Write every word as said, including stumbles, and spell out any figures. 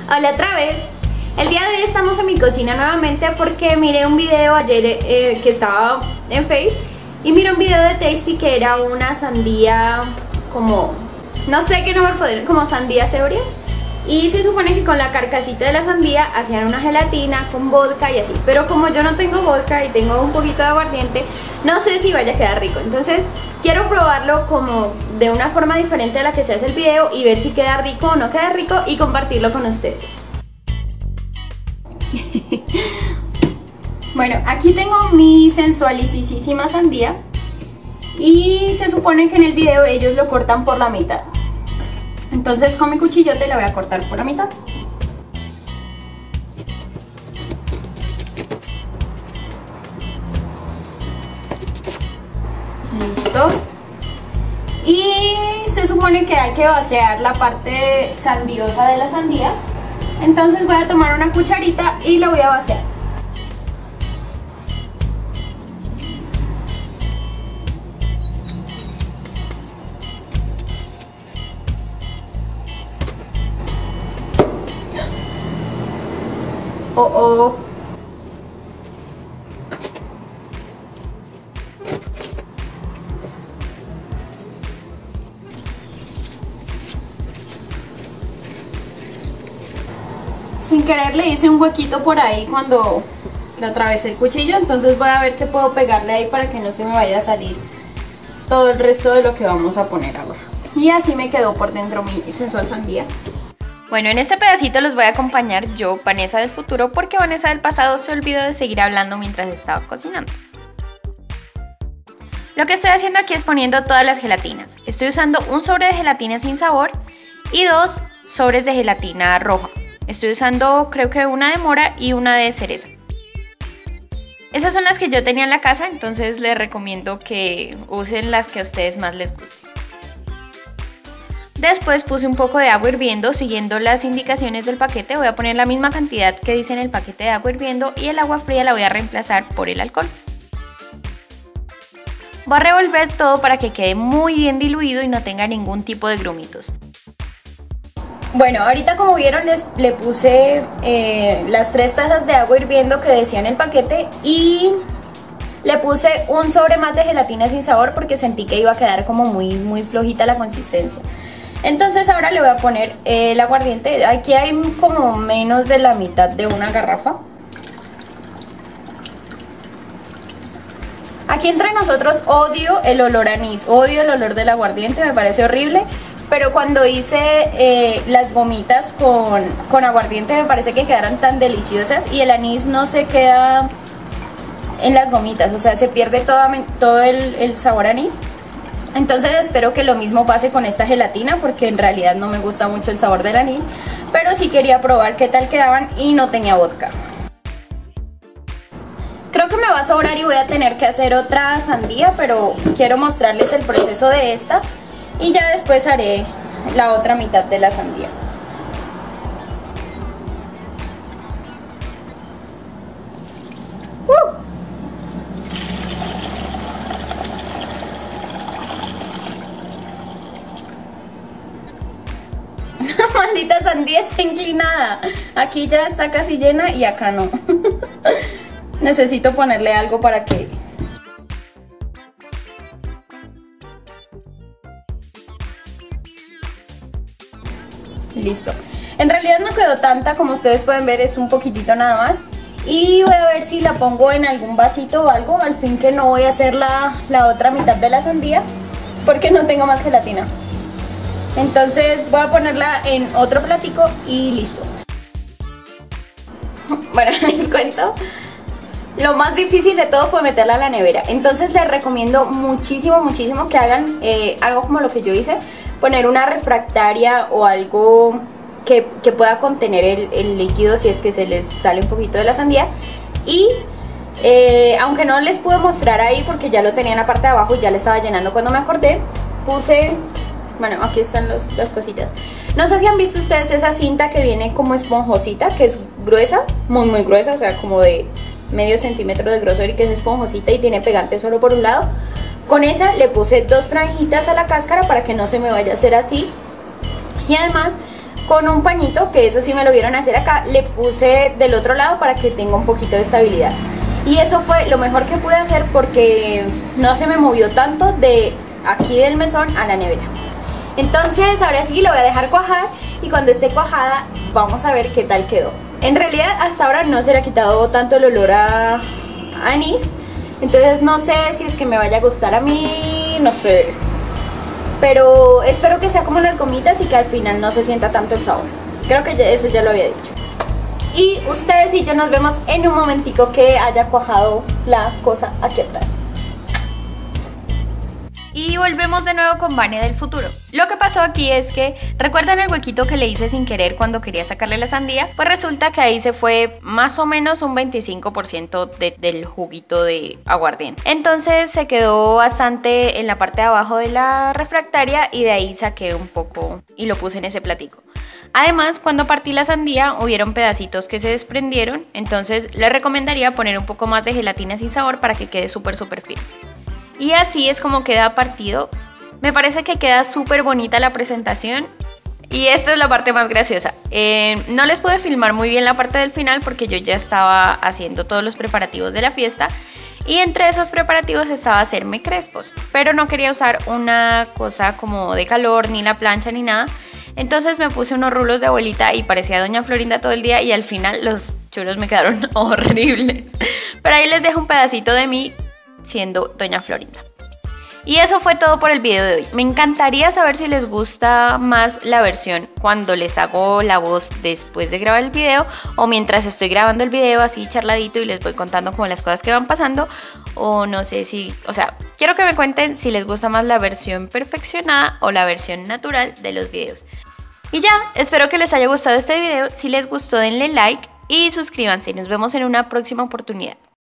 Hola otra vez. El día de hoy estamos en mi cocina nuevamente porque miré un video ayer eh, que estaba en Face y miré un video de Tasty que era una sandía como, no sé qué nombre poner, como sandías ebrias. Y se supone que con la carcasita de la sandía hacían una gelatina con vodka y así. Pero como yo no tengo vodka y tengo un poquito de aguardiente, no sé si vaya a quedar rico. Entonces quiero probarlo como de una forma diferente a la que se hace el video y ver si queda rico o no queda rico y compartirlo con ustedes. Bueno, aquí tengo mi sensualicísima sandía. Y se supone que en el video ellos lo cortan por la mitad. Entonces con mi cuchillote la voy a cortar por la mitad. Listo. Y se supone que hay que vaciar la parte sandiosa de la sandía. Entonces voy a tomar una cucharita y la voy a vaciar. Oh, oh. Sin querer le hice un huequito por ahí cuando le atravesé el cuchillo, entonces voy a ver qué puedo pegarle ahí para que no se me vaya a salir todo el resto de lo que vamos a poner ahora. Y así me quedó por dentro mi sensual sandía. Bueno, en este pedacito los voy a acompañar yo, Vanessa del futuro, porque Vanessa del pasado se olvidó de seguir hablando mientras estaba cocinando. Lo que estoy haciendo aquí es poniendo todas las gelatinas. Estoy usando un sobre de gelatina sin sabor y dos sobres de gelatina roja. Estoy usando creo que una de mora y una de cereza. Esas son las que yo tenía en la casa, entonces les recomiendo que usen las que a ustedes más les gusten. Después puse un poco de agua hirviendo siguiendo las indicaciones del paquete. Voy a poner la misma cantidad que dice en el paquete de agua hirviendo y el agua fría la voy a reemplazar por el alcohol. Voy a revolver todo para que quede muy bien diluido y no tenga ningún tipo de grumitos. Bueno, ahorita como vieron les, le puse eh, las tres tazas de agua hirviendo que decía en el paquete y le puse un sobre más de gelatina sin sabor porque sentí que iba a quedar como muy, muy flojita la consistencia. Entonces ahora le voy a poner el aguardiente. Aquí hay como menos de la mitad de una garrafa. Aquí entre nosotros odio el olor a anís, odio el olor del aguardiente, me parece horrible. Pero cuando hice eh, las gomitas con, con aguardiente me parece que quedaron tan deliciosas y el anís no se queda en las gomitas, o sea, se pierde toda, todo el, el sabor a anís. Entonces espero que lo mismo pase con esta gelatina porque en realidad no me gusta mucho el sabor del anís, pero sí quería probar qué tal quedaban y no tenía vodka. Creo que me va a sobrar y voy a tener que hacer otra sandía, pero quiero mostrarles el proceso de esta y ya después haré la otra mitad de la sandía. Maldita sandía está inclinada. Aquí ya está casi llena y acá no. Necesito ponerle algo para que... Listo. En realidad no quedó tanta, como ustedes pueden ver, es un poquitito nada más. Y voy a ver si la pongo en algún vasito o algo. Al fin que no voy a hacer la, la otra mitad de la sandía porque no tengo más gelatina. Entonces voy a ponerla en otro platico y listo. Bueno, les cuento. Lo más difícil de todo fue meterla a la nevera. Entonces les recomiendo muchísimo, muchísimo que hagan eh, algo como lo que yo hice. Poner una refractaria o algo que, que pueda contener el, el líquido si es que se les sale un poquito de la sandía. Y eh, aunque no les pude mostrar ahí porque ya lo tenía en la parte de abajo y ya le estaba llenando cuando me acordé, puse... Bueno, aquí están los, las cositas. No sé si han visto ustedes esa cinta que viene como esponjosita, que es gruesa, muy muy gruesa, o sea, como de medio centímetro de grosor y que es esponjosita y tiene pegante solo por un lado. Con esa le puse dos franjitas a la cáscara para que no se me vaya a hacer así. Y además con un pañito, que eso sí me lo vieron hacer acá, le puse del otro lado para que tenga un poquito de estabilidad. Y eso fue lo mejor que pude hacer porque no se me movió tanto de aquí del mesón a la nevera. Entonces ahora sí lo voy a dejar cuajar y cuando esté cuajada vamos a ver qué tal quedó. En realidad hasta ahora no se le ha quitado tanto el olor a, a anís, entonces no sé si es que me vaya a gustar a mí, no sé. Pero espero que sea como las gomitas y que al final no se sienta tanto el sabor. Creo que ya, eso ya lo había dicho. Y ustedes y yo nos vemos en un momentico que haya cuajado la cosa aquí atrás. Y volvemos de nuevo con Vania del futuro. Lo que pasó aquí es que, ¿recuerdan el huequito que le hice sin querer cuando quería sacarle la sandía? Pues resulta que ahí se fue más o menos un veinticinco por ciento de, del juguito de aguardiente. Entonces se quedó bastante en la parte de abajo de la refractaria y de ahí saqué un poco y lo puse en ese platico. Además, cuando partí la sandía hubieron pedacitos que se desprendieron, entonces les recomendaría poner un poco más de gelatina sin sabor para que quede súper súper firme. Y así es como queda partido. Me parece que queda súper bonita la presentación. Y esta es la parte más graciosa. Eh, no les pude filmar muy bien la parte del final porque yo ya estaba haciendo todos los preparativos de la fiesta. Y entre esos preparativos estaba hacerme crespos. Pero no quería usar una cosa como de calor, ni la plancha, ni nada. Entonces me puse unos rulos de abuelita y parecía Doña Florinda todo el día. Y al final los churros me quedaron horribles. Pero ahí les dejo un pedacito de mí siendo Doña Florinda. Y eso fue todo por el video de hoy. Me encantaría saber si les gusta más la versión cuando les hago la voz después de grabar el video o mientras estoy grabando el video así charladito y les voy contando como las cosas que van pasando, o no sé si, o sea, quiero que me cuenten si les gusta más la versión perfeccionada o la versión natural de los videos. Y ya, espero que les haya gustado este video. Si les gustó denle like y suscríbanse. Nos vemos en una próxima oportunidad.